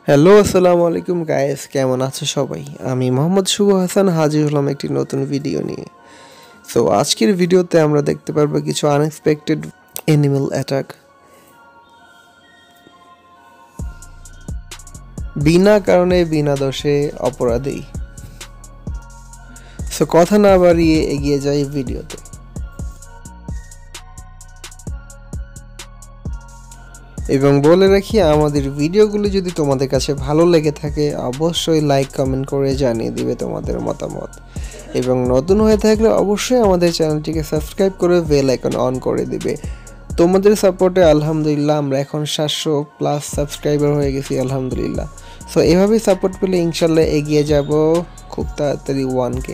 Hello আসসালামু আলাইকুম guys, কেমন আছো সবাই? আমি মোহাম্মদ শুভ হাসান হাজির হলাম একটি নতুন ভিডিও নিয়ে। সো আজকের ভিডিওতে আমরা দেখতে পারবো কিছু আনএক্সপেক্টেড অ্যানিমাল অ্যাটাক, বিনা কারণে বিনা দোষে অপরাধী। সো কথা না বাড়িয়ে এগিয়ে যাই ভিডিওতে। এবং বলে রাখি, আমাদের ভিডিওগুলো যদি তোমাদের কাছে ভালো লেগে থাকে অবশ্যই লাইক কমেন্ট করে জানিয়ে দিবে তোমাদের মতামত, এবং নতুন হয়ে থাকলে অবশ্যই আমাদের চ্যানেলটিকে সাবস্ক্রাইব করে বেল আইকন অন করে দিবে। তোমাদের সাপোর্টে আলহামদুলিল্লাহ আমরা এখন 700+ সাবস্ক্রাইবার হয়ে গেছি আলহামদুলিল্লাহ। সো এভাবেই সাপোর্ট পেলে ইনশাল্লাহ এগিয়ে যাব খুব তাড়াতাড়ি 1K।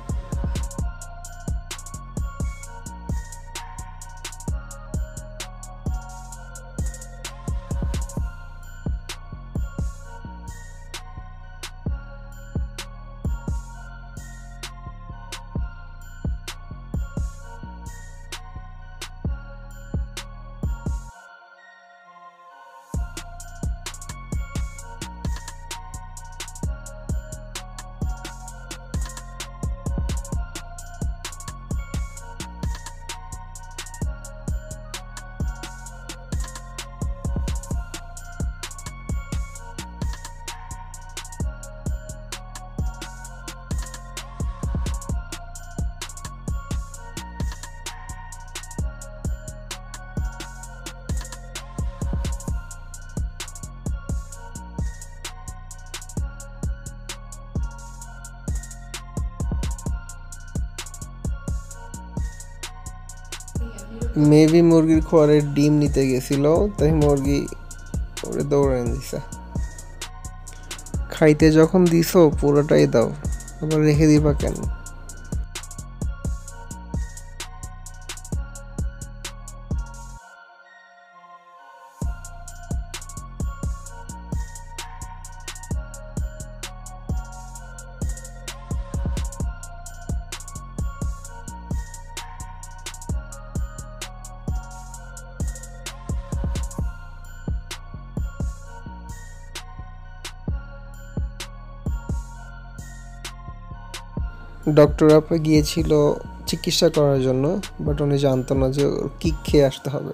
মেবি মুরগির খোয়ারের ডিম নিতে গেছিল, তাই মুরগি ওরে দৌড়ান দিছে। খাইতে যখন দিছো পুরোটাই দাও, আবার রেখে দিবা কেন? ডক্টর আপা গিয়েছিল চিকিৎসা করার জন্য, বাট উনি জানতো না যে কিক খেয়ে আসতে হবে।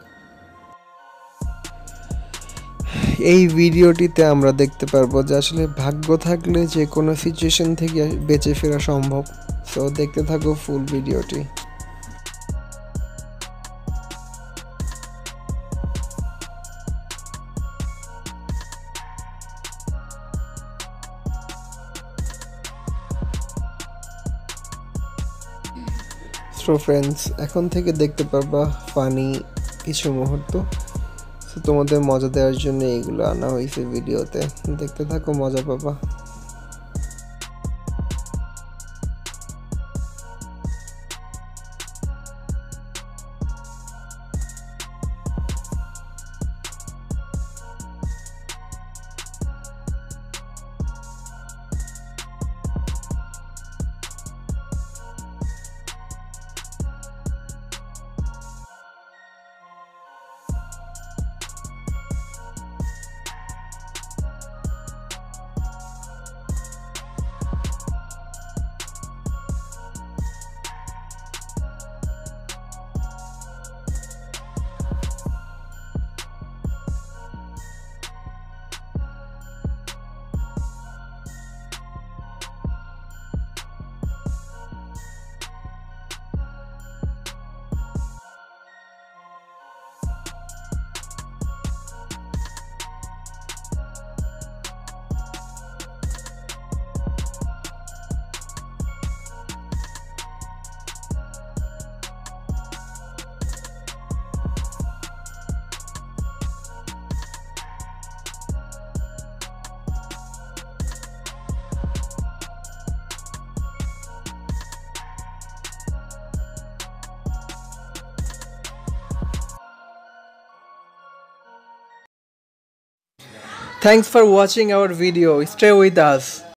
এই ভিডিওটিতে আমরা দেখতে পারবো যে আসলে ভাগ্য থাকলে যে কোনো সিচুয়েশন থেকে বেঁচে ফেরা সম্ভব। সো দেখতে থাকো ফুল ভিডিওটি। সো ফ্রেন্ডস, এখন থেকে দেখতে পারবা ফানি কিছু মুহূর্ত। সো তোমাদের মজা দেওয়ার জন্য এইগুলো আনা হয়েছে ভিডিওতে, দেখতে থাকো, মজা পাবা। Thanks for watching our video. Stay with us.